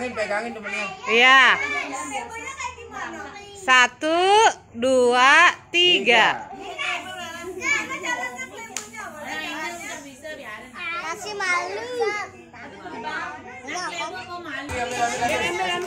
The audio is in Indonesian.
pegangin temennya. Iya. 1, 2, 3. Kasih malu.